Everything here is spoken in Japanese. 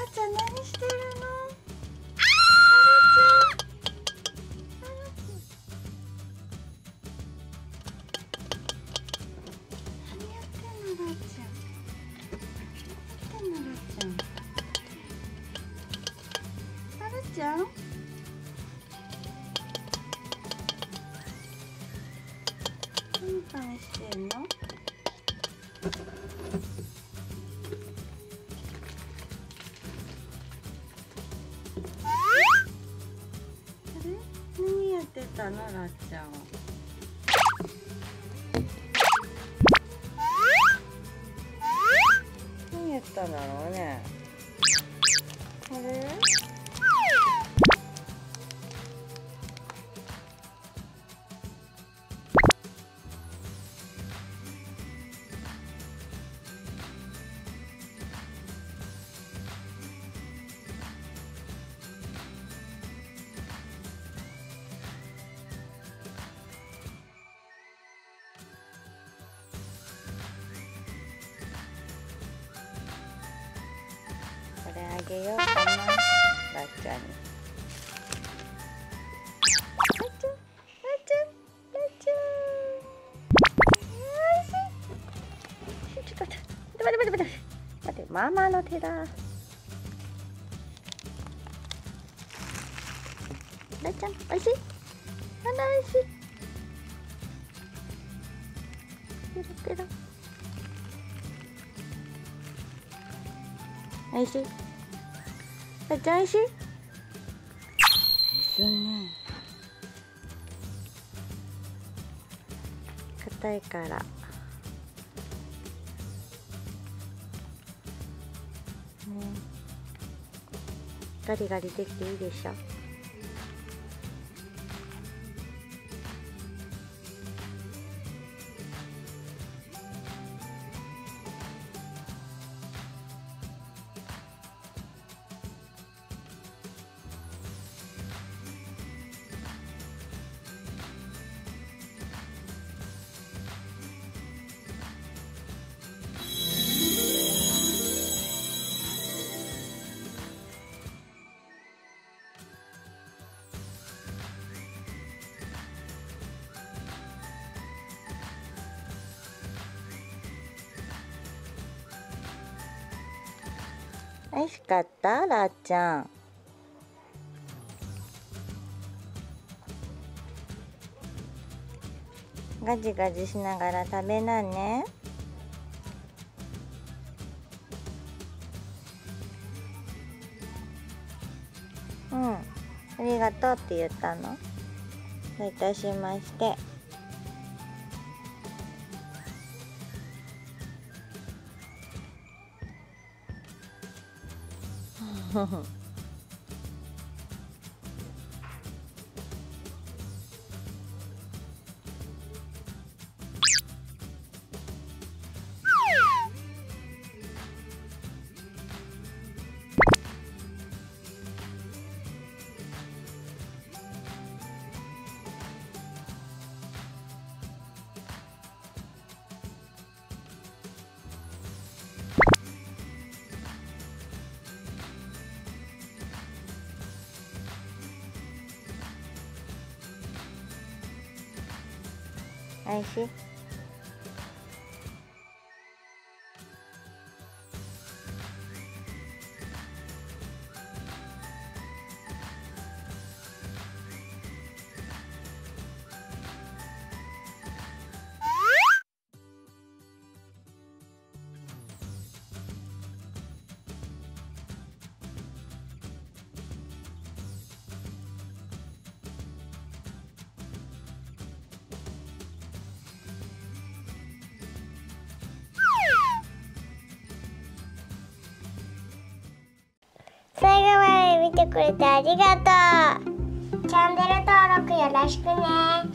ちゃん何してるの？はるちゃん何してんの？何やってたの、らっちゃんは。何やったんだろうね。あれ？これあげようかな、らっちゃんに。らっちゃん、らっちゃん、らっちゃん。おいしい。ちょっと待って、待って、待って、待って、ママの手だ。らっちゃん、おいしい。あら、おいしい。ペロペロ。おいしい。らっちゃん、おいしい。おいしいね。硬いから。ね、ガリガリできていいでしょ。美味しかった？らっちゃん。ガジガジしながら食べなね。うん。ありがとうって言ったの？どういたしまして。おいしい。最後まで見てくれてありがとう。チャンネル登録よろしくね。